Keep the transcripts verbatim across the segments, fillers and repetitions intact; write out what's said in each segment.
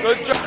Good job.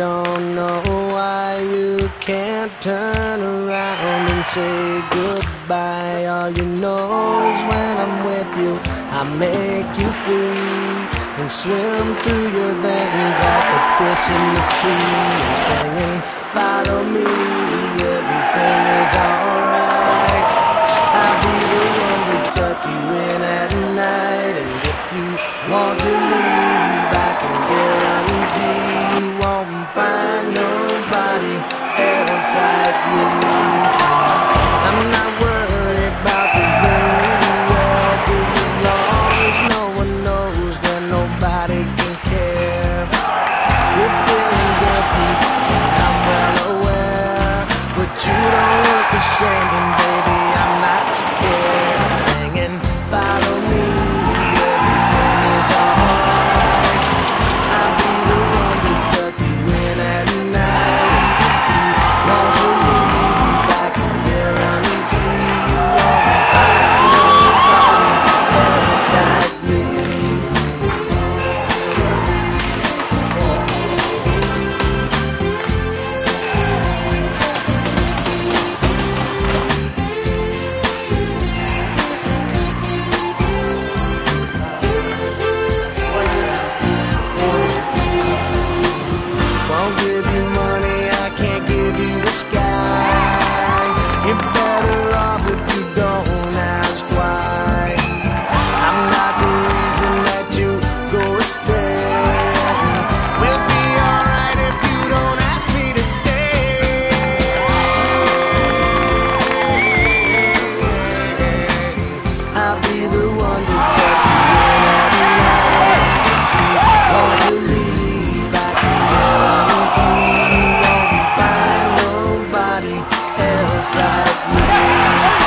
don't know why you can't turn around and say goodbye. All you know is when I'm with you, I make you free and swim through your veins like a fish in the sea. I'm singing, follow me, everything is alright. I'll be the one to tuck you in at night, and if you want to leave, I can guarantee you won't find nobody else like me. I'm not worried about the way you are, 'cause as long as no one knows, then nobody can care. You're feeling guilty, and I'm well aware, but you don't look ashamed, and baby, I'm not scared. I'm singing, follow me, everything is alright. I'll be the one to tuck you in at night. If you want to leave, I can guarantee you won't find nobody else like me. Won't give you money, I can't give you the sky. You're better off if you don't ask why. I'm not the reason that you go astray. We'll be alright if you don't ask me to stay. I'll be the one to tuck you in at night. Want to leave, I can guarantee you won't find nobody else like me.